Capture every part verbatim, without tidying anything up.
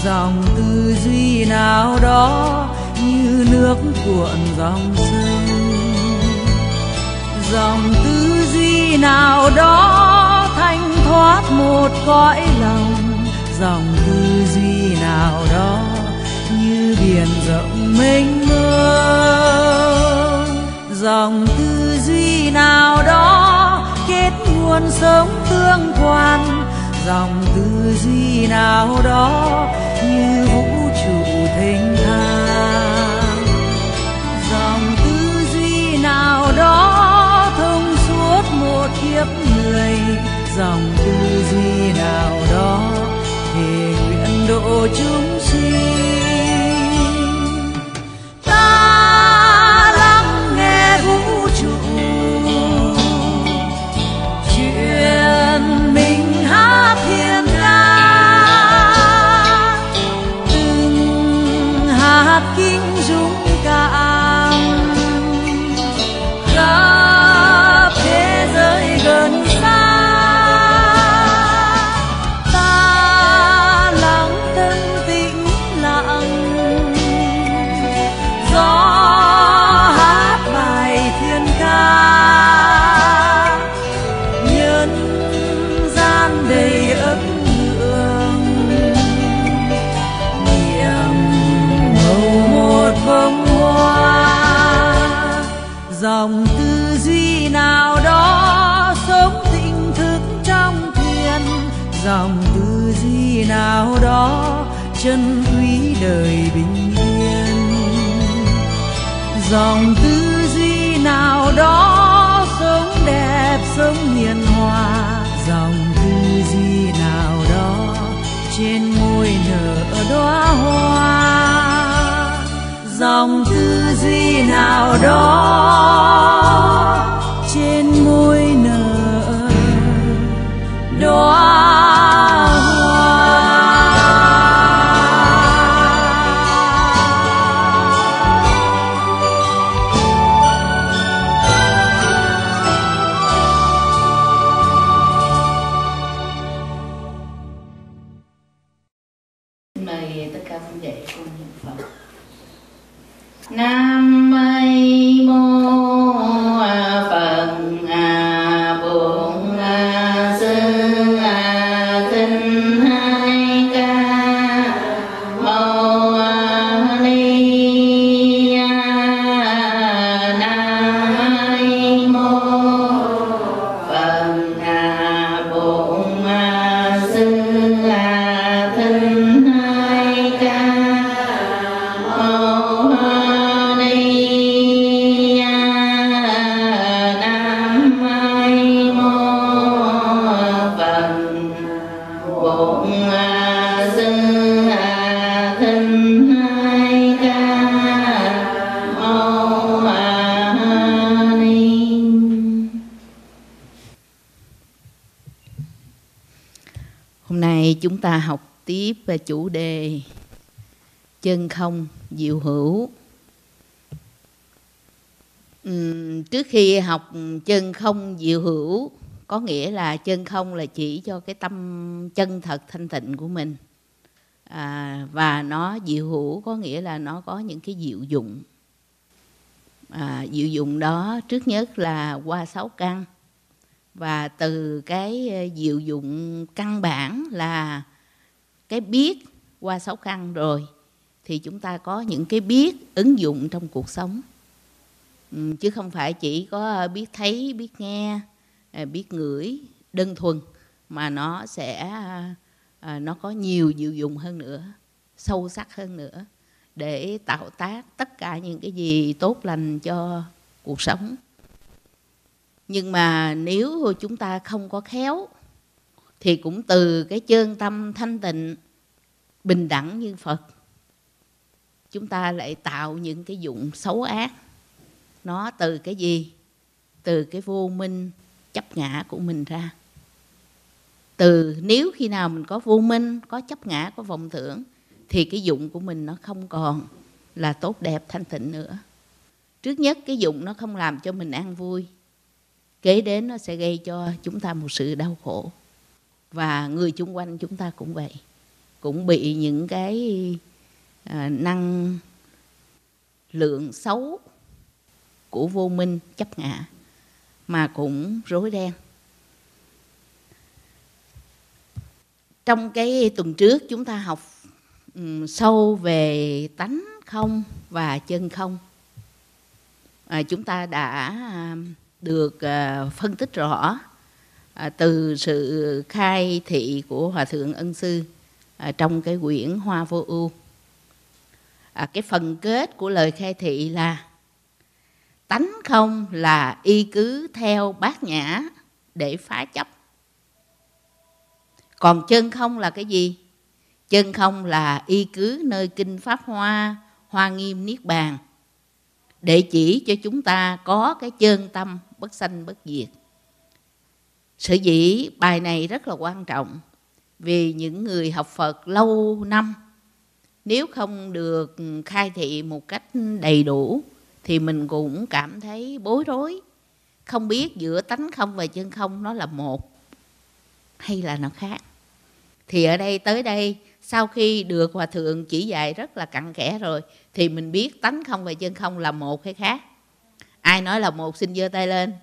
dòng tư duy nào đó như nước cuộn dòng sông, dòng tư duy nào đó thanh thoát một cõi lòng, dòng tư duy nào đó như biển rộng mênh mông, dòng tư duy nào đó kết nguồn sống tương quan, dòng tư duy nào đó như vũ trụ thênh thang, dòng tư duy nào đó thông suốt một kiếp người, dòng tư duy nào đó thề nguyện độ chúng sinh. Ta lắng nghe vũ trụ chuyện mình hát thiên ca, từng hạt kinh dũng cảm khắp thế giới gần xa. Ta lắng thân tĩnh lặng gió hát bài thiên ca, nhân gian đầy ấm hương niềm màu một bông hoa, dòng tư duy nào đó sống thịnh thức trong thiên, dòng tư duy nào đó chân quý đời bình yên, dòng tư duy nào đó sống đẹp sống hiền hòa, dòng tư duy nào đó trên môi nở đóa hoa, dòng tư duy nào đó trên môi nở đóa hoa. Mời tất cả phong dậy cùng niệm Phật. Nam mây mô Phật a Bổn a Sư a Thích Hai Ca Mâu Ni. Nam mây mô Phật a Bổn a Sư a Thích Hai Ca Mâu Ni. Nam mây mô Phật Bổn a Sư a Thích Hai Ca Mâu Ni. Hôm nay chúng ta học tiếp về chủ đề chân không diệu hữu. Uhm, trước khi học chân không diệu hữu, có nghĩa là chân không là chỉ cho cái tâm chân thật thanh tịnh của mình, à, và nó diệu hữu có nghĩa là nó có những cái diệu dụng. À, diệu dụng đó trước nhất là qua sáu căn, và từ cái diệu dụng căn bản là cái biết qua sáu căn rồi thì chúng ta có những cái biết ứng dụng trong cuộc sống, ừ, chứ không phải chỉ có biết thấy, biết nghe, biết ngửi đơn thuần, mà nó sẽ à, nó có nhiều diệu dụng hơn nữa, sâu sắc hơn nữa, để tạo tác tất cả những cái gì tốt lành cho cuộc sống. Nhưng mà nếu chúng ta không có khéo thì cũng từ cái chân tâm thanh tịnh bình đẳng như Phật, chúng ta lại tạo những cái dụng xấu ác. Nó từ cái gì? Từ cái vô minh chấp ngã của mình ra. Từ nếu khi nào mình có vô minh, có chấp ngã, có vọng tưởng, thì cái dụng của mình nó không còn là tốt đẹp thanh tịnh nữa. Trước nhất cái dụng nó không làm cho mình an vui, kế đến nó sẽ gây cho chúng ta một sự đau khổ. Và người chung quanh chúng ta cũng vậy. cũng bị những cái à, năng lượng xấu của vô minh chấp ngã mà cũng rối ren. Trong cái tuần trước chúng ta học um, sâu về tánh không và chân không. À, chúng ta đã à, được à, phân tích rõ à, từ sự khai thị của Hòa Thượng Ân Sư à, trong cái quyển Hoa Vô Ưu. À, cái phần kết của lời khai thị là tánh không là y cứ theo bát nhã để phá chấp. Còn chân không là cái gì? Chân không là y cứ nơi kinh Pháp Hoa, Hoa Nghiêm Niết Bàn để chỉ cho chúng ta có cái chân tâm bất sanh bất diệt. Sở dĩ bài này rất là quan trọng vì những người học Phật lâu năm nếu không được khai thị một cách đầy đủ thì mình cũng cảm thấy bối rối, không biết giữa tánh không và chân không nó là một hay là nó khác. Thì ở đây tới đây sau khi được Hòa Thượng chỉ dạy rất là cặn kẽ rồi thì mình biết tánh không và chân không là một hay khác. Ai nói là một xin giơ tay lên.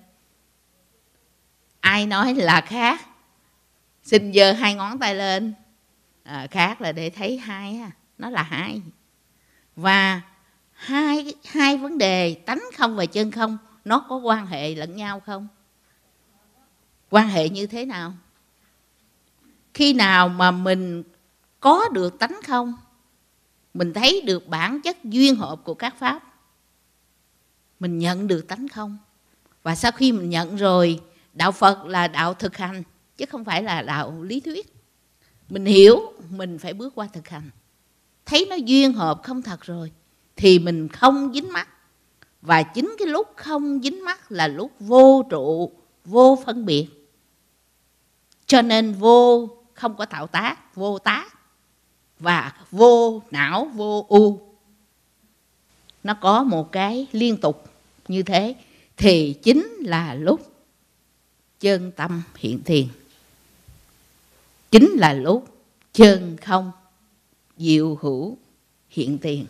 Ai nói là khác xin giơ hai ngón tay lên. À, khác là để thấy hai, nó là hai. Và hai, hai vấn đề tánh không và chân không nó có quan hệ lẫn nhau không? Quan hệ như thế nào? Khi nào mà mình có được tánh không, mình thấy được bản chất duyên hợp của các pháp, mình nhận được tánh không. Và sau khi mình nhận rồi, đạo Phật là đạo thực hành chứ không phải là đạo lý thuyết. Mình hiểu mình phải bước qua thực hành. Thấy nó duyên hợp không thật rồi thì mình không dính mắc. Và chính cái lúc không dính mắc là lúc vô trụ, vô phân biệt. Cho nên vô không có tạo tác, vô tác. Và vô não, vô u. Nó có một cái liên tục như thế thì chính là lúc chân tâm hiện tiền. Chính là lúc chân không diệu hữu hiện tiền.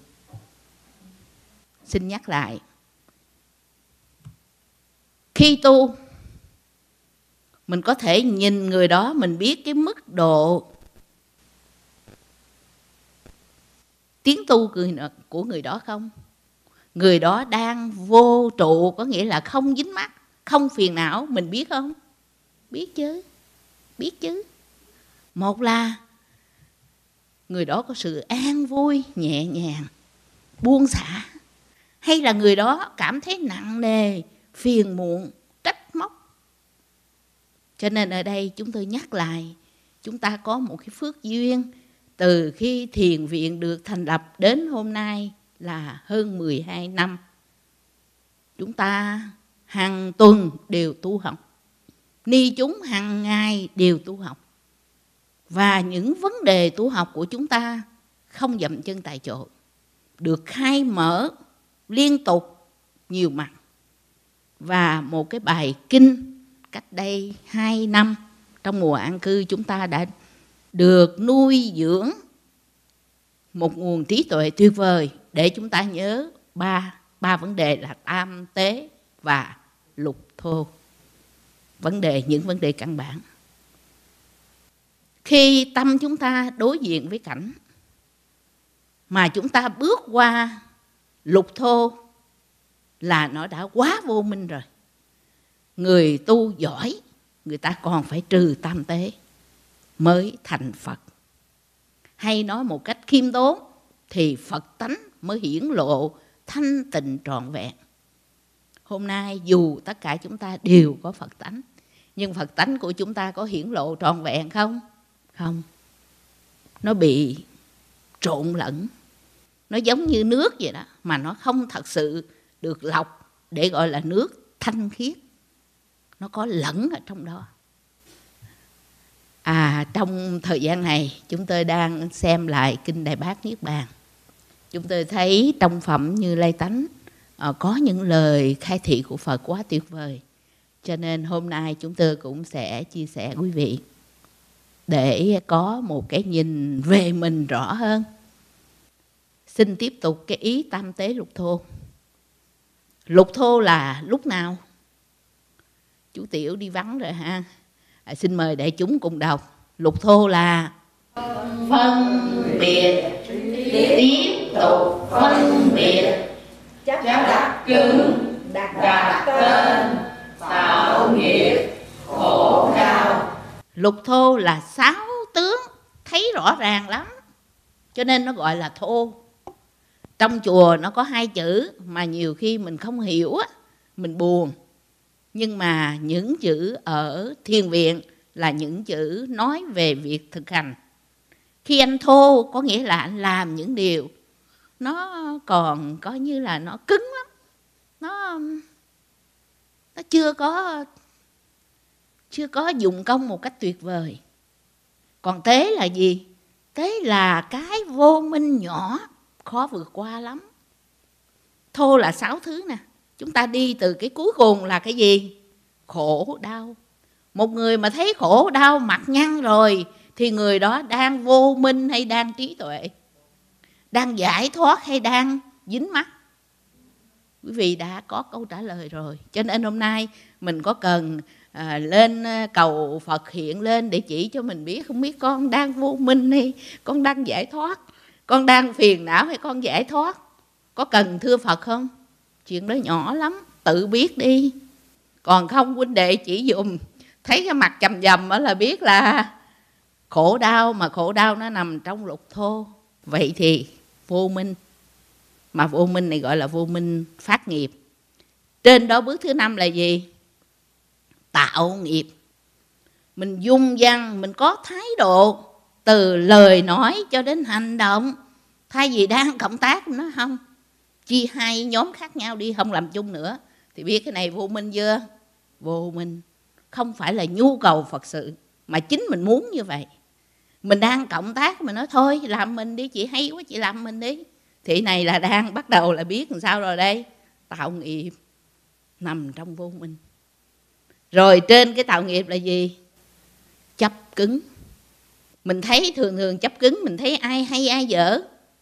Xin nhắc lại. Khi tu, mình có thể nhìn người đó, mình biết cái mức độ tiến tu của người đó không? Người đó đang vô trụ, có nghĩa là không dính mắc, không phiền não, mình biết không? Biết chứ, biết chứ. Một là người đó có sự an vui, nhẹ nhàng, buông xả. Hay là người đó cảm thấy nặng nề, phiền muộn, trách móc. Cho nên ở đây chúng tôi nhắc lại, chúng ta có một cái phước duyên từ khi thiền viện được thành lập đến hôm nay là hơn mười hai năm. Chúng ta hàng tuần đều tu học. Ni chúng hàng ngày đều tu học. Và những vấn đề tu học của chúng ta không dậm chân tại chỗ, được khai mở liên tục nhiều mặt. Và một cái bài kinh cách đây hai năm trong mùa an cư chúng ta đã được nuôi dưỡng một nguồn trí tuệ tuyệt vời để chúng ta nhớ ba, ba vấn đề là tam tế và lục thô. Vấn đề, những vấn đề căn bản. Khi tâm chúng ta đối diện với cảnh mà chúng ta bước qua lục thô là nó đã quá vô minh rồi. Người tu giỏi, người ta còn phải trừ tam tế mới thành Phật. Hay nói một cách khiêm tốn thì Phật tánh mới hiển lộ thanh tịnh trọn vẹn. Hôm nay dù tất cả chúng ta đều có Phật tánh, nhưng Phật tánh của chúng ta có hiển lộ trọn vẹn không? Không. Nó bị trộn lẫn. Nó giống như nước vậy đó, mà nó không thật sự được lọc để gọi là nước thanh khiết. Nó có lẫn ở trong đó. À, trong thời gian này chúng tôi đang xem lại Kinh Đại Bát Niết Bàn. Chúng tôi thấy trong phẩm Như Lai Tánh uh, có những lời khai thị của Phật quá tuyệt vời. Cho nên hôm nay chúng tôi cũng sẽ chia sẻ quý vị. để có một cái nhìn về mình rõ hơn. Xin tiếp tục cái ý tam tế lục thô. Lục thô là lúc nào? Chú Tiểu đi vắng rồi ha. À, xin mời đại chúng cùng đọc. Lục thô là phân biệt, tiếp tục phân biệt, chấp đặt cứng, đặt, đặt tên, tạo nghiệp, khổ đau. Lục thô là sáu tướng, thấy rõ ràng lắm, cho nên nó gọi là thô. Trong chùa nó có hai chữ mà nhiều khi mình không hiểu á, mình buồn. Nhưng mà những chữ ở thiền viện là những chữ nói về việc thực hành. Khi anh thô có nghĩa là anh làm những điều nó còn có như là nó cứng lắm, nó nó chưa có chưa có dụng công một cách tuyệt vời. Còn tế là gì? Tế là cái vô minh nhỏ, khó vượt qua lắm. Thô là sáu thứ nè. Chúng ta đi từ cái cuối cùng là cái gì? Khổ đau. Một người mà thấy khổ đau mặt nhăn rồi thì người đó đang vô minh hay đang trí tuệ? Đang giải thoát hay đang dính mắc? Quý vị đã có câu trả lời rồi. Cho nên hôm nay mình có cần à, lên cầu Phật hiện lên để chỉ cho mình biết, không biết con đang vô minh hay con đang giải thoát, con đang phiền não hay con giải thoát. Có cần thưa Phật không? Chuyện đó nhỏ lắm, tự biết đi. Còn không huynh đệ chỉ dùm thấy cái mặt chầm chầm đó là biết là khổ đau, mà khổ đau nó nằm trong lục thô. Vậy thì vô minh, mà vô minh này gọi là vô minh phát nghiệp. Trên đó bước thứ năm là gì? Tạo nghiệp. Mình dung dăng, mình có thái độ từ lời nói cho đến hành động. Thay vì đang cộng tác nó không, chia hai nhóm khác nhau đi, không làm chung nữa, thì biết cái này vô minh chưa? Vô minh. Không phải là nhu cầu Phật sự, mà chính mình muốn như vậy. Mình đang cộng tác, mình nói thôi làm mình đi, chị hay quá chị làm mình đi. Thì này là đang bắt đầu là biết làm sao rồi đây? Tạo nghiệp nằm trong vô minh. Rồi trên cái tạo nghiệp là gì? Chấp cứng. Mình thấy thường thường chấp cứng, mình thấy ai hay ai dở.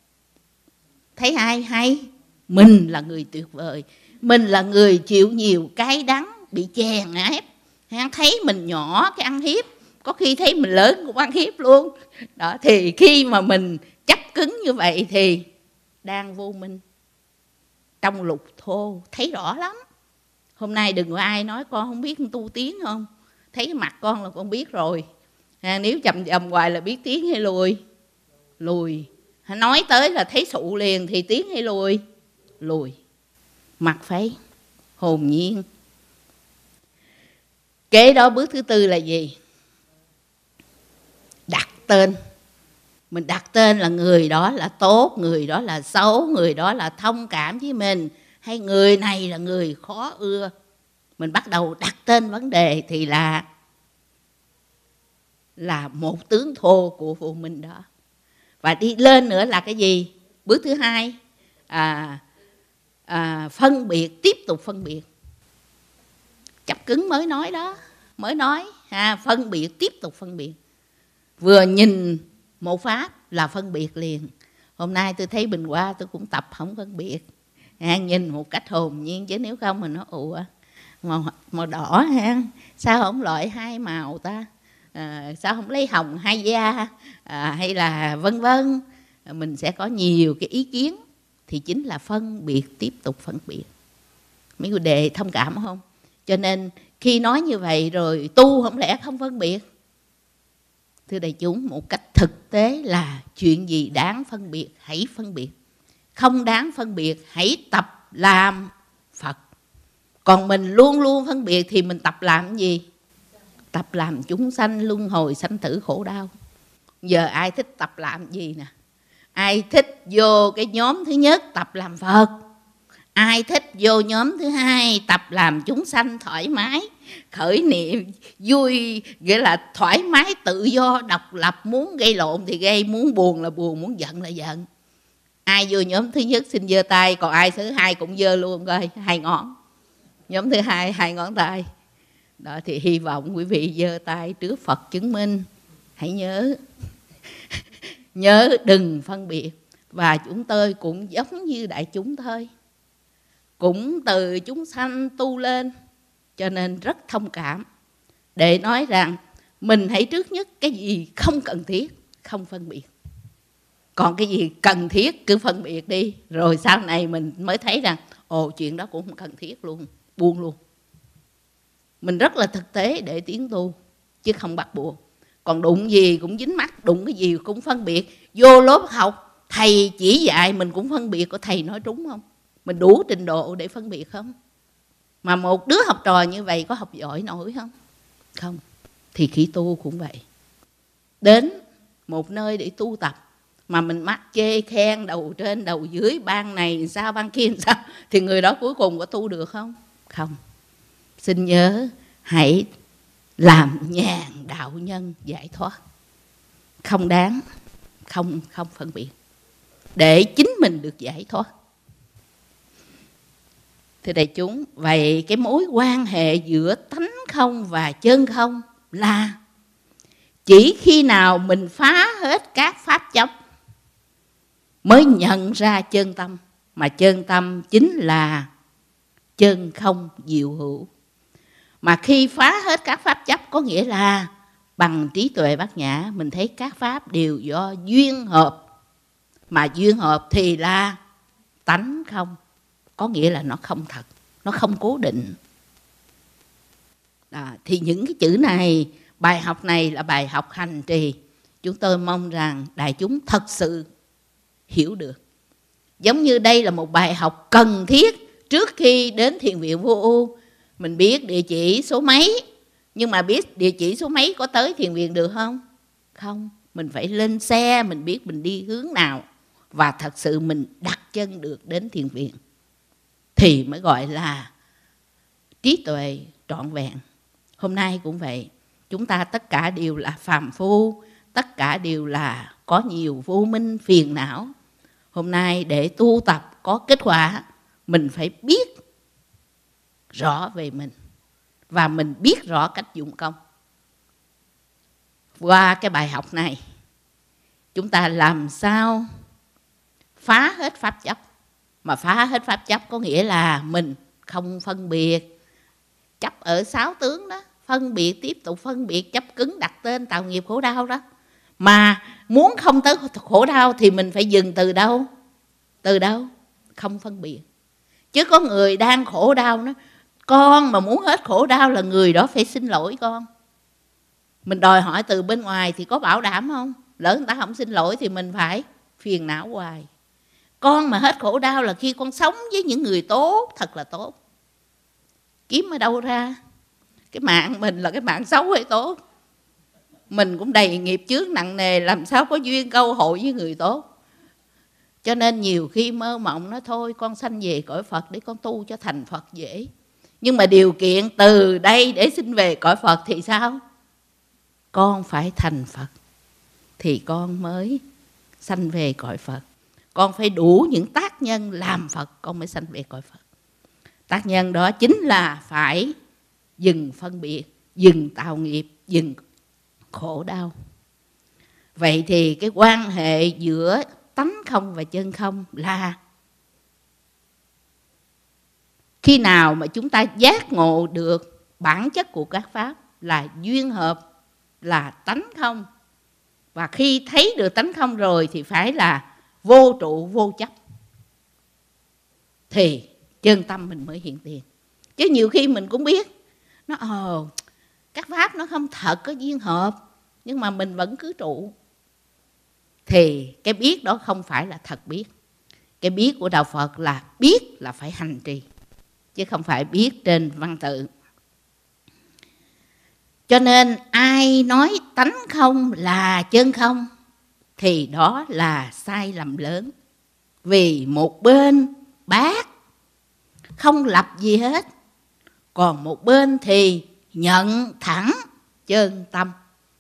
Thấy ai hay? Mình là người tuyệt vời, mình là người chịu nhiều cái đắng, bị chèn ép. Thấy mình nhỏ cái ăn hiếp, có khi thấy mình lớn cũng ăn hiếp luôn. Đó, thì khi mà mình chấp cứng như vậy thì đang vô minh. Trong lục thô thấy rõ lắm. Hôm nay đừng có ai nói con không biết tu tiếng không. Thấy cái mặt con là con biết rồi. À, nếu chầm chầm hoài là biết tiếng hay lùi? Lùi. Nói tới là thấy sụ liền thì tiếng hay lùi? Lùi. Mặt phải hồn nhiên. Kế đó bước thứ tư là gì? Đặt tên. Mình đặt tên là người đó là tốt, người đó là xấu, người đó là thông cảm với mình, hay người này là người khó ưa. Mình bắt đầu đặt tên vấn đề thì là là một tướng thô của vô minh đó. Và đi lên nữa là cái gì? Bước thứ hai, à, à, phân biệt, tiếp tục phân biệt. Chấp cứng mới nói đó, mới nói à, phân biệt, tiếp tục phân biệt. Vừa nhìn một pháp là phân biệt liền. Hôm nay tôi thấy Bình Hoa tôi cũng tập không phân biệt, à, nhìn một cách hồn nhiên, chứ nếu không mình nói ủa màu, màu đỏ ha, sao không loại hai màu ta, à, sao không lấy hồng hai da, à, hay là vân vân. Mình sẽ có nhiều cái ý kiến, thì chính là phân biệt, tiếp tục phân biệt. Mấy người đề thông cảm không? Cho nên khi nói như vậy rồi tu không lẽ không phân biệt? Thưa đại chúng, một cách thực tế là chuyện gì đáng phân biệt hãy phân biệt, không đáng phân biệt hãy tập làm Phật. Còn mình luôn luôn phân biệt thì mình tập làm cái gì? Tập làm chúng sanh luân hồi sanh tử khổ đau. Giờ ai thích tập làm gì nè? Ai thích vô cái nhóm thứ nhất tập làm Phật, ai thích vô nhóm thứ hai tập làm chúng sanh thoải mái, khởi niệm vui, nghĩa là thoải mái tự do độc lập, muốn gây lộn thì gây, muốn buồn là buồn, muốn giận là giận. Ai vô nhóm thứ nhất xin giơ tay, còn ai thứ hai cũng giơ luôn coi, hai ngón. Nhóm thứ hai hai ngón tay. Đó thì hy vọng quý vị giơ tay trước Phật chứng minh. hãy nhớ nhớ đừng phân biệt. Và chúng tôi cũng giống như đại chúng thôi, cũng từ chúng sanh tu lên, cho nên rất thông cảm để nói rằng mình hãy trước nhất cái gì không cần thiết không phân biệt, còn cái gì cần thiết cứ phân biệt đi, rồi sau này mình mới thấy rằng ồ, chuyện đó cũng không cần thiết luôn, buông luôn. Mình rất là thực tế để tiến tu chứ không bắt buộc. Còn đụng gì cũng dính mắt, đụng cái gì cũng phân biệt. Vô lớp học thầy chỉ dạy mình cũng phân biệt, có thầy nói trúng không? Mình đủ trình độ để phân biệt không? Mà một đứa học trò như vậy có học giỏi nổi không? Không. Thì khi tu cũng vậy. Đến một nơi để tu tập mà mình mắc chê khen đầu trên đầu dưới, ban này sao ban kia sao, thì người đó cuối cùng có tu được không? Không. Xin nhớ hãy làm nhàn đạo nhân giải thoát, không đáng, không không phân biệt, để chính mình được giải thoát. Thưa đại chúng, vậy cái mối quan hệ giữa tánh không và chân không là chỉ khi nào mình phá hết các pháp chấp mới nhận ra chân tâm, mà chân tâm chính là chân không diệu hữu. Mà khi phá hết các pháp chấp có nghĩa là bằng trí tuệ bát nhã mình thấy các pháp đều do duyên hợp, mà duyên hợp thì là tánh không, có nghĩa là nó không thật, nó không cố định. À, thì những cái chữ này, bài học này là bài học hành trì. Chúng tôi mong rằng đại chúng thật sự hiểu được. Giống như đây là một bài học cần thiết trước khi đến thiền viện Vô Ưu. Mình biết địa chỉ số mấy, nhưng mà biết địa chỉ số mấy có tới thiền viện được không? Không. Mình phải lên xe, mình biết mình đi hướng nào, và thật sự mình đặt chân được đến thiền viện, thì mới gọi là trí tuệ trọn vẹn. Hôm nay cũng vậy, chúng ta tất cả đều là phàm phu, tất cả đều là có nhiều vô minh phiền não. Hôm nay để tu tập có kết quả, mình phải biết rõ về mình, và mình biết rõ cách dụng công. Qua cái bài học này, chúng ta làm sao phá hết pháp chấp. Mà phá hết pháp chấp có nghĩa là mình không phân biệt. Chấp ở sáu tướng đó, phân biệt, tiếp tục phân biệt, chấp cứng, đặt tên, tạo nghiệp khổ đau đó. Mà muốn không tới khổ đau thì mình phải dừng từ đâu? Từ đâu? Không phân biệt. Chứ có người đang khổ đau nó, con mà muốn hết khổ đau là người đó phải xin lỗi con. Mình đòi hỏi từ bên ngoài thì có bảo đảm không? Lỡ người ta không xin lỗi thì mình phải phiền não hoài. Con mà hết khổ đau là khi con sống với những người tốt, thật là tốt. Kiếm ở đâu ra? Cái mạng mình là cái mạng xấu hay tốt? Mình cũng đầy nghiệp chướng nặng nề, làm sao có duyên câu hội với người tốt. Cho nên nhiều khi mơ mộng nói thôi con sanh về cõi Phật để con tu cho thành Phật dễ. Nhưng mà điều kiện từ đây để sinh về cõi Phật thì sao? Con phải thành Phật thì con mới sanh về cõi Phật. Con phải đủ những tác nhân làm Phật con mới sanh về cõi Phật. Tác nhân đó chính là phải dừng phân biệt, dừng tạo nghiệp, dừng khổ đau. Vậy thì cái quan hệ giữa tánh không và chân không là khi nào mà chúng ta giác ngộ được bản chất của các pháp là duyên hợp, là tánh không. Và khi thấy được tánh không rồi thì phải là vô trụ vô chấp, thì chân tâm mình mới hiện tiền. Chứ nhiều khi mình cũng biết nó ồ, các pháp nó không thật có duyên hợp, nhưng mà mình vẫn cứ trụ. Thì cái biết đó không phải là thật biết. Cái biết của Đạo Phật là biết là phải hành trì, chứ không phải biết trên văn tự. Cho nên ai nói tánh không là chân không thì đó là sai lầm lớn. Vì một bên bác không lập gì hết, còn một bên thì nhận thẳng chân tâm.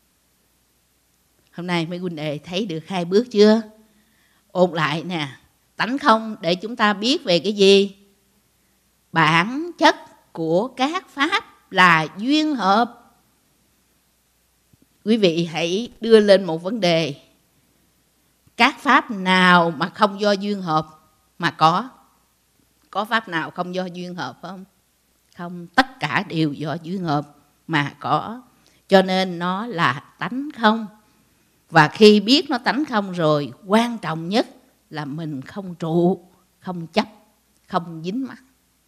Hôm nay mấy huynh đệ thấy được hai bước chưa? Ôn lại nè. Tánh không để chúng ta biết về cái gì? Bản chất của các pháp là duyên hợp. quý vị hãy đưa lên một vấn đề: các pháp nào mà không do duyên hợp mà có? Có pháp nào không do duyên hợp không? Không, tất cả đều do duyên hợp mà có. Cho nên nó là tánh không. Và khi biết nó tánh không rồi, quan trọng nhất là mình không trụ, không chấp, không dính mắc.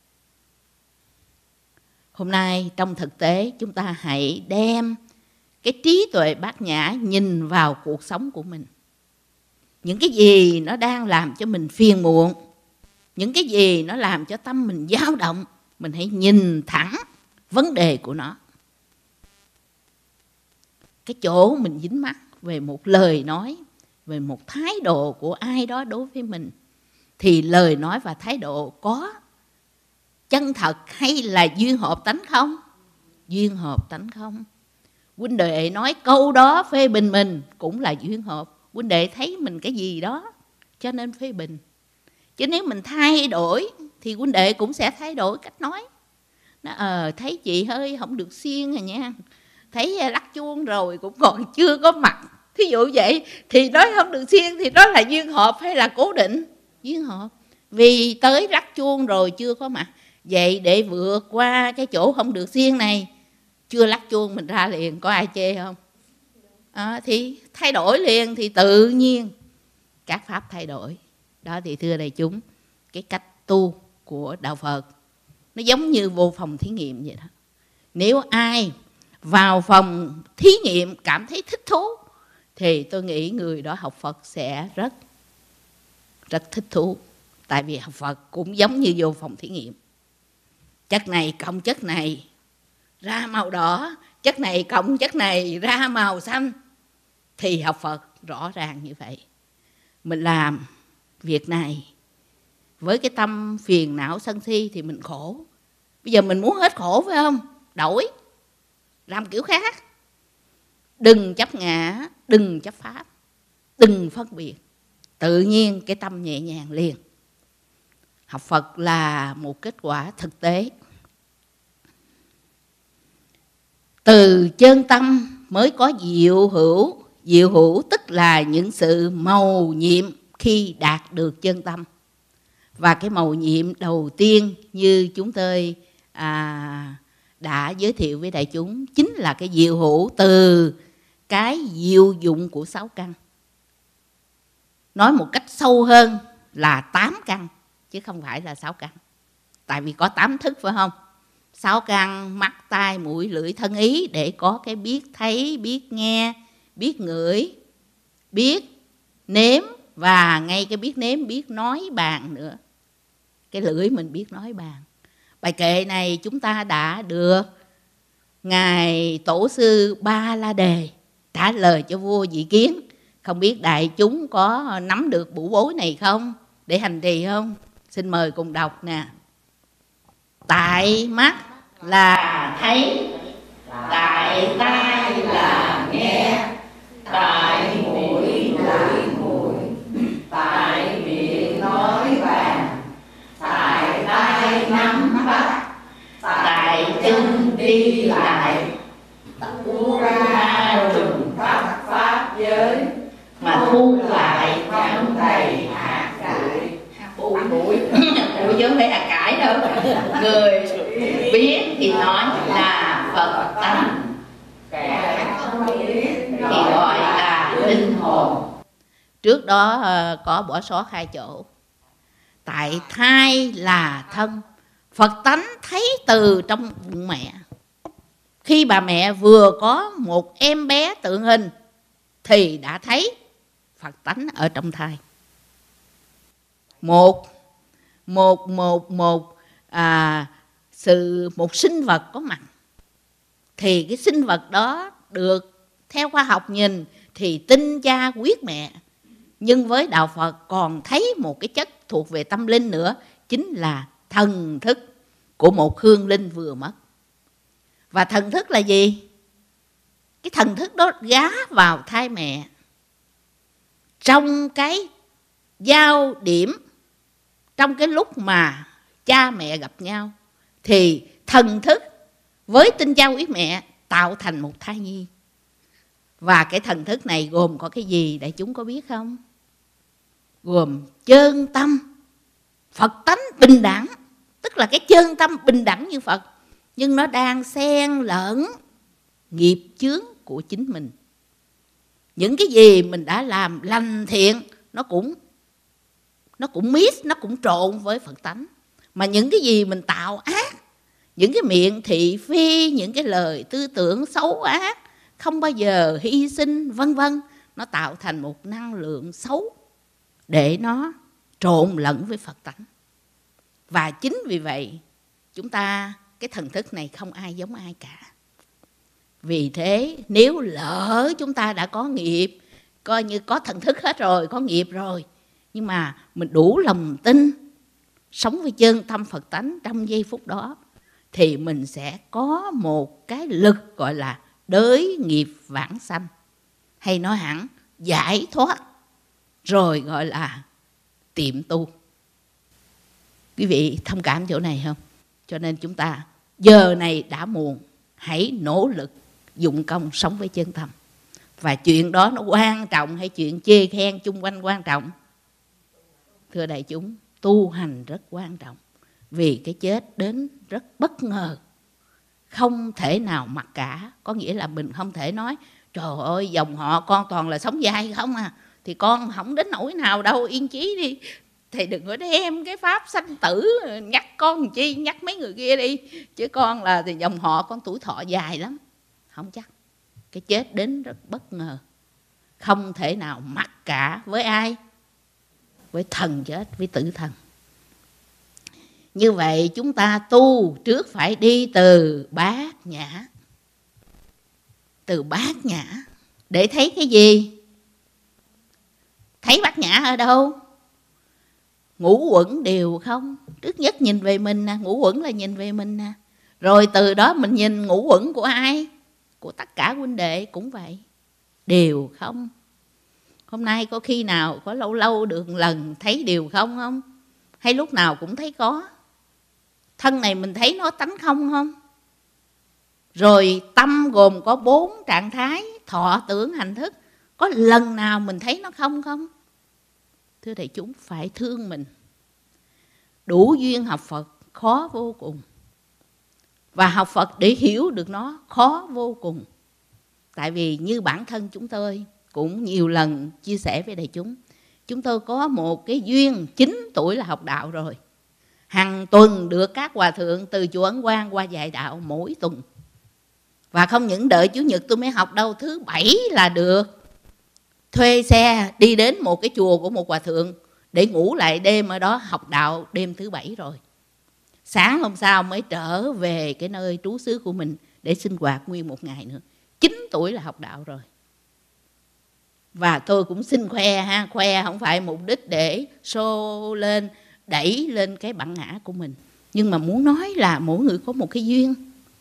Hôm nay trong thực tế chúng ta hãy đem cái trí tuệ bát nhã nhìn vào cuộc sống của mình. Những cái gì nó đang làm cho mình phiền muộn, những cái gì nó làm cho tâm mình dao động, mình hãy nhìn thẳng vấn đề của nó. Cái chỗ mình dính mắc về một lời nói, về một thái độ của ai đó đối với mình, thì lời nói và thái độ có chân thật hay là duyên hợp tánh không? Duyên hợp tánh không. Huynh đệ nói câu đó phê bình mình cũng là duyên hợp. Huynh đệ thấy mình cái gì đó cho nên phê bình. Chứ nếu mình thay đổi thì huynh đệ cũng sẽ thay đổi cách nói. Nó ờ thấy chị hơi không được xiên rồi nha, thấy lắc chuông rồi cũng còn chưa có mặt, thí dụ vậy, thì nói không được xiên thì đó là duyên hợp hay là cố định? Duyên hợp. Vì tới lắc chuông rồi chưa có mặt. Vậy để vượt qua cái chỗ không được xiên này, chưa lắc chuông mình ra liền, có ai chê không? À, thì thay đổi liền thì tự nhiên các pháp thay đổi. Đó thì thưa đại chúng, cái cách tu của Đạo Phật nó giống như vô phòng thí nghiệm vậy đó. Nếu ai vào phòng thí nghiệm cảm thấy thích thú thì tôi nghĩ người đó học Phật sẽ rất rất thích thú. Tại vì học Phật cũng giống như vô phòng thí nghiệm. Chất này cộng chất này ra màu đỏ, chất này cộng chất này ra màu xanh. Thì học Phật rõ ràng như vậy. Mình làm việc này với cái tâm phiền não sân si thì mình khổ. Bây giờ mình muốn hết khổ phải không? Đổi, làm kiểu khác. Đừng chấp ngã, đừng chấp pháp, đừng phân biệt. Tự nhiên cái tâm nhẹ nhàng liền. Học Phật là một kết quả thực tế. Từ chân tâm mới có diệu hữu. Diệu hữu tức là những sự màu nhiệm khi đạt được chân tâm. Và cái màu nhiệm đầu tiên như chúng tôi à, đã giới thiệu với đại chúng chính là cái diệu hữu từ cái diệu dụng của sáu căn. Nói một cách sâu hơn là tám căn chứ không phải là sáu căn. Tại vì có tám thức phải không? Sáu căn mắt, tai, mũi, lưỡi, thân, ý để có cái biết thấy, biết nghe, biết ngửi, biết nếm và ngay cái biết nếm biết nói bàn nữa. Cái lưỡi mình biết nói bàn. Bài kệ này chúng ta đã được Ngài Tổ sư Ba La Đề trả lời cho vua Dị Kiến. Không biết đại chúng có nắm được bủ bối này không? Để hành trì không? Xin mời cùng đọc nè. Tại mắt là thấy, tại tai là nghe, tại mũi là mùi, tại miệng nói bàn, tại tai nắm bắt, tại chân đi lại, thu ra trùng pháp pháp giới, mà thu lại trong đầy hạt cải. Bụi bụi bụi chứ không phải hạt cải đâu. Người biết thì nói là Phật tánh, kẻ không biết thì gọi là linh hồn. Trước đó có bỏ sót hai chỗ. Tại thai là thân. Phật tánh thấy từ trong bụng mẹ. Khi bà mẹ vừa có một em bé tượng hình thì đã thấy Phật tánh ở trong thai. Một một một một à, sự một sinh vật có mặt thì cái sinh vật đó được theo khoa học nhìn thì tinh cha huyết mẹ. Nhưng với Đạo Phật còn thấy một cái chất thuộc về tâm linh nữa, chính là thần thức của một hương linh vừa mất. Và thần thức là gì? Cái thần thức đó gá vào thai mẹ. Trong cái giao điểm, trong cái lúc mà cha mẹ gặp nhau, thì thần thức với tinh cha huyết mẹ tạo thành một thai nhi. Và cái thần thức này gồm có cái gì đại chúng có biết không? Gồm chân tâm, Phật tánh bình đẳng. Tức là cái chân tâm bình đẳng như Phật, nhưng nó đang xen lẫn nghiệp chướng của chính mình. Những cái gì mình đã làm lành thiện nó cũng nó cũng mix, nó cũng trộn với Phật tánh. Mà những cái gì mình tạo ác, những cái miệng thị phi, những cái lời tư tưởng xấu ác, không bao giờ hy sinh vân vân, nó tạo thành một năng lượng xấu để nó trộn lẫn với Phật tánh. Và chính vì vậy chúng ta, cái thần thức này không ai giống ai cả. Vì thế nếu lỡ chúng ta đã có nghiệp, coi như có thần thức hết rồi, có nghiệp rồi, nhưng mà mình đủ lòng tin, sống với chân tâm Phật tánh trong giây phút đó, thì mình sẽ có một cái lực gọi là đới nghiệp vãng sanh, hay nói hẳn giải thoát, rồi gọi là tiệm tu. Quý vị thông cảm chỗ này không? Cho nên chúng ta giờ này đã muộn, hãy nỗ lực dụng công sống với chân tâm. Và chuyện đó nó quan trọng hay chuyện chê khen chung quanh quan trọng? Thưa đại chúng, tu hành rất quan trọng. Vì cái chết đến rất bất ngờ, không thể nào mặc cả. Có nghĩa là mình không thể nói trời ơi dòng họ con toàn là sống dai không à, thì con không đến nỗi nào đâu, yên chí đi. Thì đừng có đem cái pháp sanh tử nhắc con làm chi, nhắc mấy người kia đi. Chứ con là thì dòng họ con tuổi thọ dài lắm. Không chắc. Cái chết đến rất bất ngờ, không thể nào mặc cả. Với ai? Với thần chết, với tử thần. Như vậy chúng ta tu trước phải đi từ bát nhã. Từ bát nhã để thấy cái gì? Thấy bát nhã ở đâu? Ngũ uẩn đều không? Trước nhất nhìn về mình nè, ngũ uẩn là nhìn về mình nè. Rồi từ đó mình nhìn ngũ uẩn của ai? Của tất cả huynh đệ cũng vậy. Đều không? Hôm nay có khi nào, có lâu lâu được một lần thấy đều không không? Hay lúc nào cũng thấy có? Thân này mình thấy nó tánh không không? Rồi tâm gồm có bốn trạng thái, thọ tưởng hành thức, có lần nào mình thấy nó không không? Thưa đại chúng, phải thương mình. Đủ duyên học Phật khó vô cùng. Và học Phật để hiểu được nó khó vô cùng. Tại vì như bản thân chúng tôi cũng nhiều lần chia sẻ với đại chúng, chúng tôi có một cái duyên chín tuổi là học đạo rồi. Hàng tuần được các hòa thượng từ chùa Ấn Quang qua dạy đạo mỗi tuần. Và không những đợi Chủ nhật tôi mới học đâu, thứ bảy là được thuê xe đi đến một cái chùa của một hòa thượng để ngủ lại đêm ở đó học đạo đêm thứ bảy rồi. Sáng hôm sau mới trở về cái nơi trú xứ của mình để sinh hoạt nguyên một ngày nữa. Chín tuổi là học đạo rồi. Và tôi cũng xin khoe ha, khoe không phải mục đích để show lên, đẩy lên cái bản ngã của mình. Nhưng mà muốn nói là mỗi người có một cái duyên.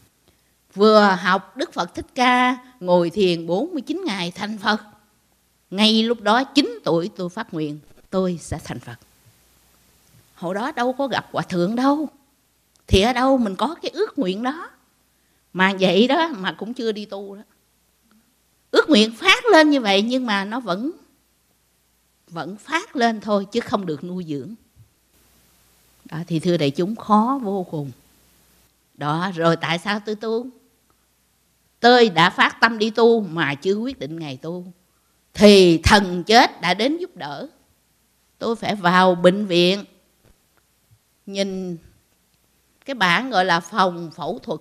Vừa học Đức Phật Thích Ca ngồi thiền bốn mươi chín ngày thành Phật. Ngay lúc đó chín tuổi tôi phát nguyện tôi sẽ thành Phật. Hồi đó đâu có gặp hòa thượng đâu, thì ở đâu mình có cái ước nguyện đó. Mà vậy đó mà cũng chưa đi tu đó. Ước nguyện phát lên như vậy nhưng mà nó vẫn Vẫn phát lên thôi chứ không được nuôi dưỡng đó. Thì thưa đại chúng, khó vô cùng đó. Rồi tại sao tôi tu? Tôi đã phát tâm đi tu mà chưa quyết định ngày tu, thì thần chết đã đến giúp đỡ. Tôi phải vào bệnh viện, nhìn cái bảng gọi là phòng phẫu thuật,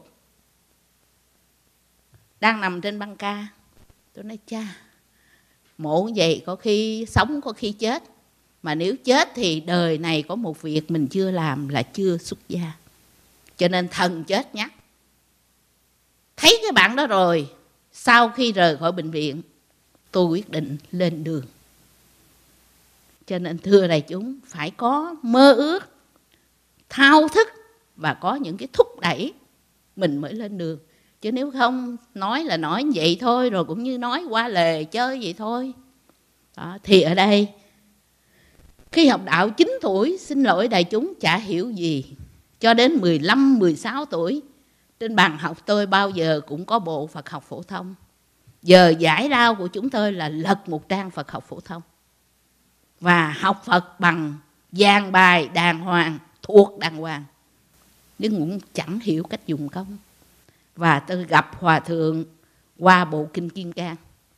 đang nằm trên băng ca. Tôi nói cha, mổ vậy có khi sống có khi chết. Mà nếu chết thì đời này có một việc mình chưa làm là chưa xuất gia. Cho nên thần chết nhắc. Thấy cái bạn đó rồi, sau khi rời khỏi bệnh viện, tôi quyết định lên đường. Cho nên thưa đại chúng, phải có mơ ước, thao thức và có những cái thúc đẩy mình mới lên đường. Chứ nếu không nói là nói vậy thôi, rồi cũng như nói qua lề chơi vậy thôi đó. Thì ở đây khi học đạo chín tuổi, xin lỗi đại chúng chả hiểu gì. Cho đến mười lăm, mười sáu tuổi, trên bàn học tôi bao giờ cũng có bộ Phật học phổ thông. Giờ giải lao của chúng tôi là lật một trang Phật học phổ thông và học Phật bằng dàn bài đàng hoàng, thuộc đàng hoàng, nhưng cũng chẳng hiểu cách dùng công. Và tôi gặp Hòa Thượng qua bộ Kinh Kim Cang.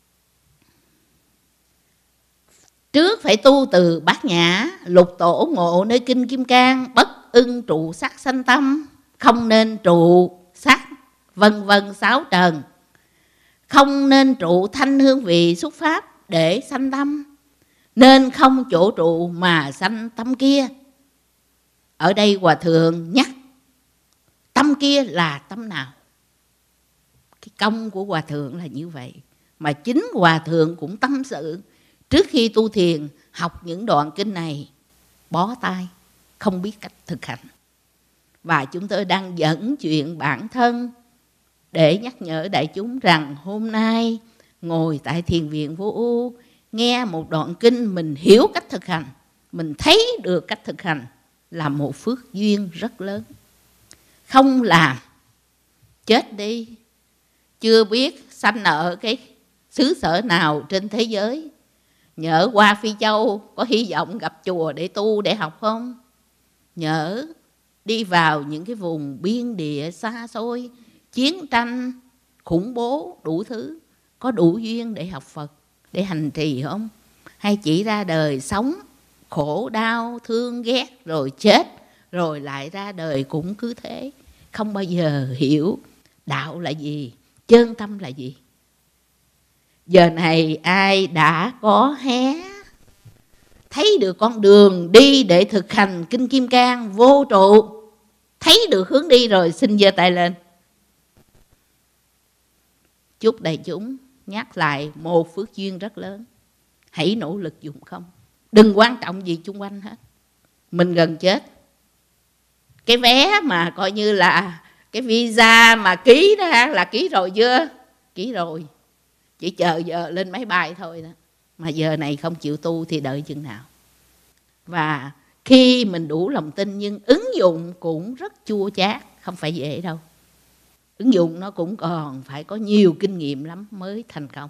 Trước phải tu từ Bát Nhã, lục tổ ngộ nơi Kinh Kim Cang, bất ưng trụ sắc sanh tâm, không nên trụ sắc vân vân sáu trần, không nên trụ thanh hương vị xúc pháp để sanh tâm, nên không chỗ trụ mà sanh tâm kia. Ở đây Hòa Thượng nhắc tâm kia là tâm nào? Cái công của Hòa Thượng là như vậy. Mà chính Hòa Thượng cũng tâm sự trước khi tu thiền, học những đoạn kinh này bó tay, không biết cách thực hành. Và chúng tôi đang dẫn chuyện bản thân để nhắc nhở đại chúng rằng hôm nay ngồi tại thiền viện Vô Ưu, nghe một đoạn kinh mình hiểu cách thực hành, mình thấy được cách thực hành là một phước duyên rất lớn. Không làm, chết đi, chưa biết sanh ở cái xứ sở nào trên thế giới. Nhỡ qua Phi Châu có hy vọng gặp chùa để tu, để học không? Nhỡ đi vào những cái vùng biên địa xa xôi, chiến tranh, khủng bố, đủ thứ, có đủ duyên để học Phật, để hành trì không? Hay chỉ ra đời sống khổ đau, thương ghét, rồi chết, rồi lại ra đời cũng cứ thế, không bao giờ hiểu đạo là gì, chân tâm là gì. Giờ này ai đã có hé thấy được con đường đi để thực hành Kinh Kim Cang vô trụ, thấy được hướng đi rồi, xin giơ tay lên. Chúc đại chúng nhắc lại một phước duyên rất lớn. Hãy nỗ lực dụng công, đừng quan trọng gì xung quanh hết. Mình gần chết, cái vé mà coi như là cái visa mà ký ra là ký rồi chưa? Ký rồi, chỉ chờ giờ lên máy bay thôi đó. Mà giờ này không chịu tu thì đợi chừng nào? Và khi mình đủ lòng tin, nhưng ứng dụng cũng rất chua chát, không phải dễ đâu. Ứng dụng nó cũng còn phải có nhiều kinh nghiệm lắm mới thành công.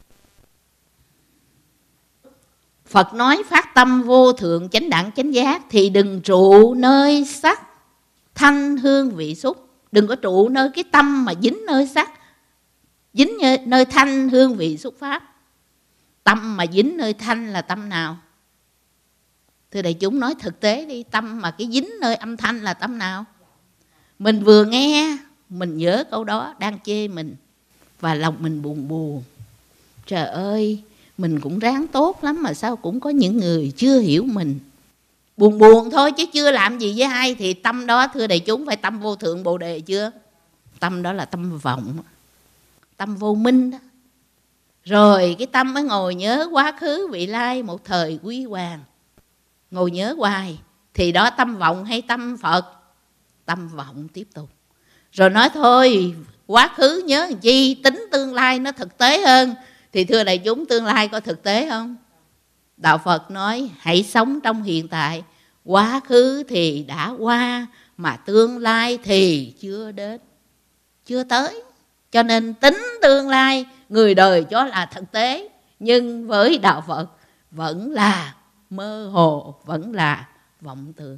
Phật nói phát tâm vô thượng chánh đẳng chánh giác thì đừng trụ nơi sắc thanh hương vị xúc. Đừng có trụ nơi cái tâm mà dính nơi sắc, dính nơi thanh hương vị xúc pháp. Tâm mà dính nơi thanh là tâm nào? Thưa đại chúng nói thực tế đi, tâm mà cái dính nơi âm thanh là tâm nào? Mình vừa nghe, mình nhớ câu đó đang chê mình, và lòng mình buồn buồn. Trời ơi, mình cũng ráng tốt lắm mà sao cũng có những người chưa hiểu mình. Buồn buồn thôi chứ chưa làm gì với ai. Thì tâm đó thưa đại chúng phải tâm vô thượng bồ đề chưa? Tâm đó là tâm vọng, tâm vô minh đó. Rồi cái tâm mới ngồi nhớ quá khứ vị lai một thời quý hoàng, ngồi nhớ hoài. Thì đó tâm vọng hay tâm Phật? Tâm vọng tiếp tục. Rồi nói thôi quá khứ nhớ làm chi, tính tương lai nó thực tế hơn. Thì thưa đại chúng, tương lai có thực tế không? Đạo Phật nói hãy sống trong hiện tại. Quá khứ thì đã qua, mà tương lai thì chưa đến, chưa tới. Cho nên tính tương lai người đời cho là thực tế, nhưng với đạo Phật vẫn là mơ hồ, vẫn là vọng tưởng.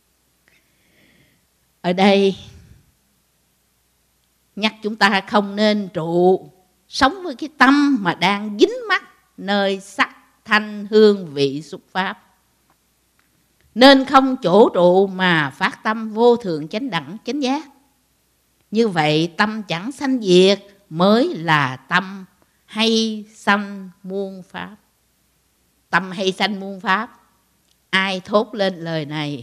Ở đây nhắc chúng ta không nên trụ sống với cái tâm mà đang dính mắc nơi sắc thanh hương vị xúc pháp. Nên không chỗ trụ mà phát tâm vô thượng chánh đẳng chánh giác. Như vậy tâm chẳng sanh diệt mới là tâm hay sanh muôn pháp. Tâm hay sanh muôn pháp, ai thốt lên lời này?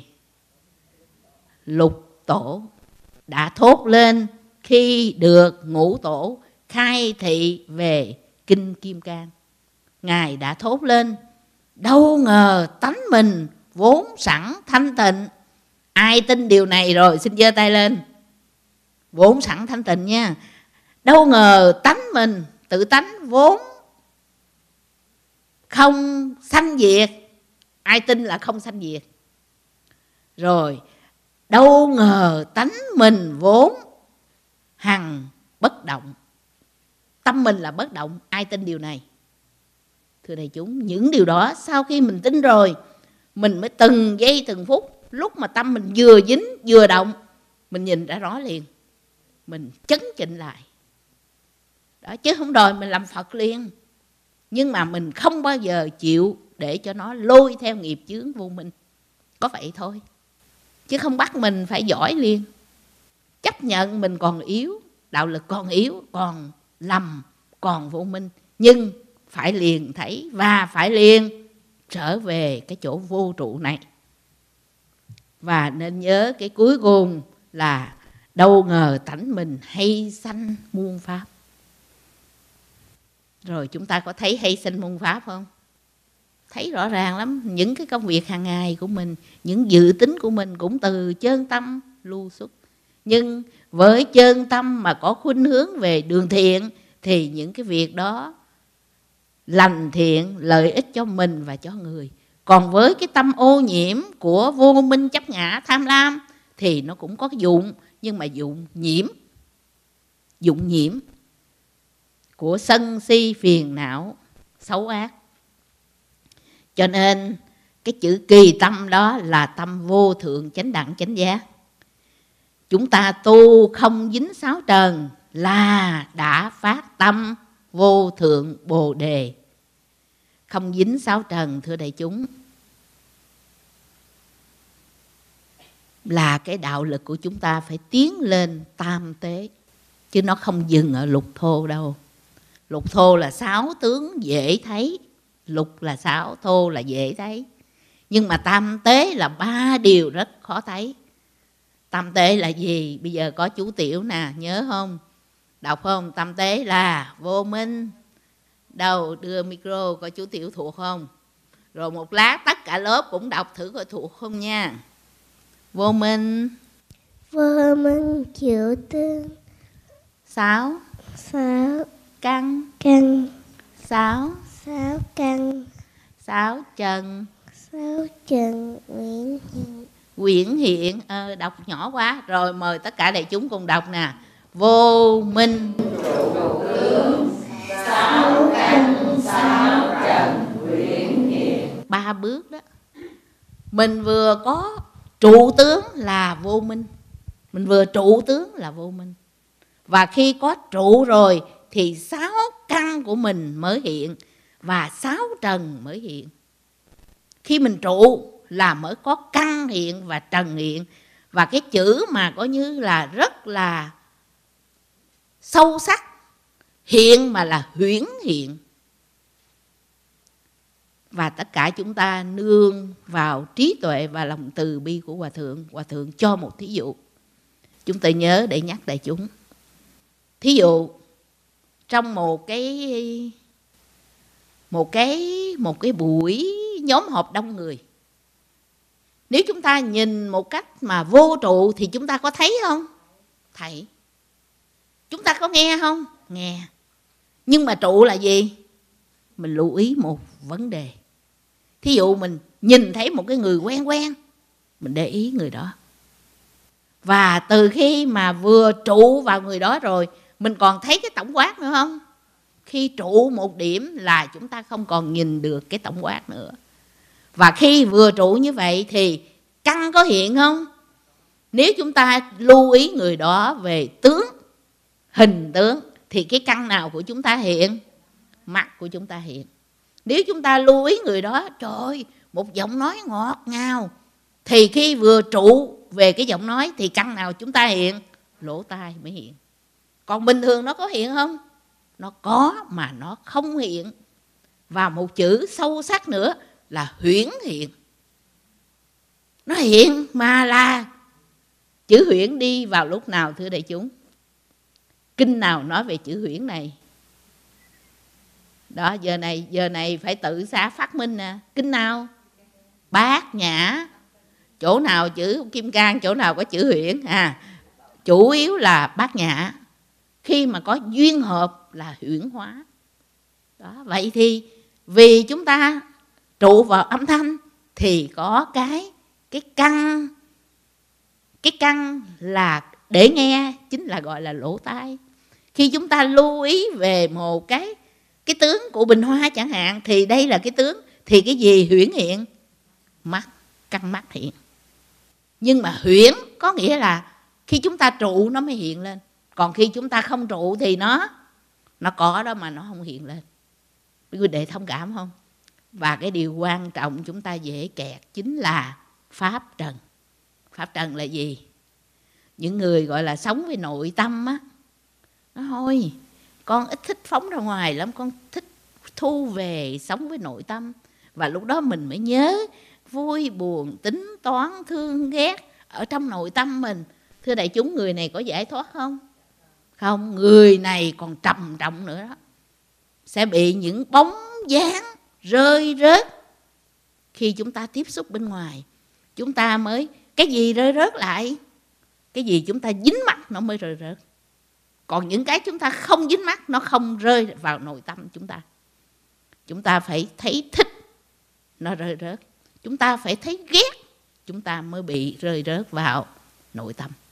Lục tổ đã thốt lên khi được ngũ tổ khai thị về Kinh Kim Cang. Ngài đã thốt lên, đâu ngờ tánh mình vốn sẵn thanh tịnh. Ai tin điều này rồi xin giơ tay lên. Vốn sẵn thanh tịnh nha. Đâu ngờ tánh mình, tự tánh vốn không sanh diệt. Ai tin là không sanh diệt? Rồi đâu ngờ tánh mình vốn hằng bất động. tâm mình là bất động. Ai tin điều này? Thưa đại chúng, những điều đó sau khi mình tin rồi, mình mới từng giây từng phút, lúc mà tâm mình vừa dính vừa động, mình nhìn ra rõ liền, mình chấn chỉnh lại. Đó, chứ không đòi mình làm Phật liền. Nhưng mà mình không bao giờ chịu để cho nó lôi theo nghiệp chướng vô minh. Có vậy thôi. Chứ không bắt mình phải giỏi liền. Chấp nhận mình còn yếu, đạo lực còn yếu, còn lầm, còn vô minh. Nhưng phải liền thấy và phải liền trở về cái chỗ vô trụ này. Và nên nhớ cái cuối cùng là đâu ngờ tánh mình hay sanh muôn pháp. Rồi chúng ta có thấy hay sanh muôn pháp không? Thấy rõ ràng lắm. Những cái công việc hàng ngày của mình, những dự tính của mình cũng từ chân tâm lưu xuất. Nhưng với chân tâm mà có khuynh hướng về đường thiện thì những cái việc đó lành thiện, lợi ích cho mình và cho người. Còn với cái tâm ô nhiễm của vô minh, chấp ngã, tham lam thì nó cũng có dụng, nhưng mà dụng nhiễm. Dụng nhiễm của sân si phiền não xấu ác. Cho nên cái chữ kỳ tâm đó là tâm vô thượng chánh đẳng chánh giác. Chúng ta tu không dính sáu trần là đã phát tâm vô thượng bồ đề. Không dính sáu trần, thưa đại chúng, là cái đạo lực của chúng ta phải tiến lên tam tế. Chứ nó không dừng ở lục thô đâu. Lục thô là sáu tướng dễ thấy, lục là sáu, thô là dễ thấy. Nhưng mà tam tế là ba điều rất khó thấy. Tam tế là gì? Bây giờ có chú Tiểu nè, nhớ không? Đọc không? Tam tế là vô minh. Đâu, đưa micro coi chú Tiểu thuộc không? Rồi một lát tất cả lớp cũng đọc thử coi thuộc không nha. Vô minh. Vô minh chịu tương. Sáu. Sáu. Căn. Căn. Sáu. Sáu căn. Sáu trần. Sáu trần quyển hiện. Quyển hiện, ờ, đọc nhỏ quá. Rồi mời tất cả đại chúng cùng đọc nè. Vô minh trụ tướng, sáu căn, sáu trần, quyển hiện. Ba bước đó. Mình vừa có trụ tướng là vô minh. Mình vừa trụ tướng là vô minh. Và khi có trụ rồi thì sáu căn của mình mới hiện và sáu trần mới hiện. Khi mình trụ là mới có căn hiện và trần hiện. Và cái chữ mà có như là rất là sâu sắc, hiện mà là huyễn hiện. Và tất cả chúng ta nương vào trí tuệ và lòng từ bi của Hòa Thượng. Hòa Thượng cho một thí dụ. Chúng ta nhớ để nhắc đại chúng. Thí dụ trong một cái một cái một cái buổi nhóm họp đông người, nếu chúng ta nhìn một cách mà vô trụ thì chúng ta có thấy không? Thấy. Chúng ta có nghe không? Nghe. Nhưng mà trụ là gì? Mình lưu ý một vấn đề. Thí dụ mình nhìn thấy một cái người quen quen, mình để ý người đó. Và từ khi mà vừa trụ vào người đó rồi, mình còn thấy cái tổng quát nữa không? Khi trụ một điểm là chúng ta không còn nhìn được cái tổng quát nữa. Và khi vừa trụ như vậy thì căn có hiện không? Nếu chúng ta lưu ý người đó về tướng, hình tướng, thì cái căn nào của chúng ta hiện? Mặt của chúng ta hiện. Nếu chúng ta lưu ý người đó, trời ơi, một giọng nói ngọt ngào, thì khi vừa trụ về cái giọng nói thì căn nào chúng ta hiện? Lỗ tai mới hiện. Còn bình thường nó có hiện không? Nó có mà nó không hiện. Và một chữ sâu sắc nữa là huyễn hiện. Nó hiện mà là chữ huyễn đi vào lúc nào thưa đại chúng? Kinh nào nói về chữ huyễn này? Đó, giờ này giờ này phải tự xá phát minh nè. Kinh nào? Bát Nhã. Chỗ nào chữ kim cang, chỗ nào có chữ huyễn? À, chủ yếu là Bát Nhã. Khi mà có duyên hợp là huyễn hóa. Đó, vậy thì vì chúng ta trụ vào âm thanh thì có cái cái căn, cái căn là để nghe, chính là gọi là lỗ tai. Khi chúng ta lưu ý về một cái cái tướng của bình hoa chẳng hạn, thì đây là cái tướng, thì cái gì huyễn hiện? Mắt, căn mắt hiện. Nhưng mà huyễn có nghĩa là khi chúng ta trụ nó mới hiện lên, còn khi chúng ta không trụ thì nó nó có đó mà nó không hiện lên. Quý vị để thông cảm không? Và cái điều quan trọng chúng ta dễ kẹt chính là pháp trần. Pháp trần là gì? Những người gọi là sống với nội tâm á, nó thôi con ít thích phóng ra ngoài lắm, con thích thu về sống với nội tâm. Và lúc đó mình mới nhớ vui buồn, tính toán, thương ghét ở trong nội tâm mình. Thưa đại chúng, người này có giải thoát không? Không, người này còn trầm trọng nữa đó. Sẽ bị những bóng dáng rơi rớt. Khi chúng ta tiếp xúc bên ngoài, chúng ta mới, cái gì rơi rớt lại? Cái gì chúng ta dính mắt nó mới rơi rớt. Còn những cái chúng ta không dính mắt, nó không rơi vào nội tâm chúng ta. Chúng ta phải thấy thích, nó rơi rớt. Chúng ta phải thấy ghét, chúng ta mới bị rơi rớt vào nội tâm.